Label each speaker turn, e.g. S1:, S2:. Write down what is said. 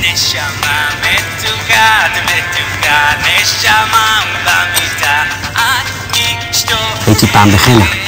S1: נשמה מתוקה, מתוקה, נשמה במיטה, את אשתו.
S2: הייתי פעם בחנה.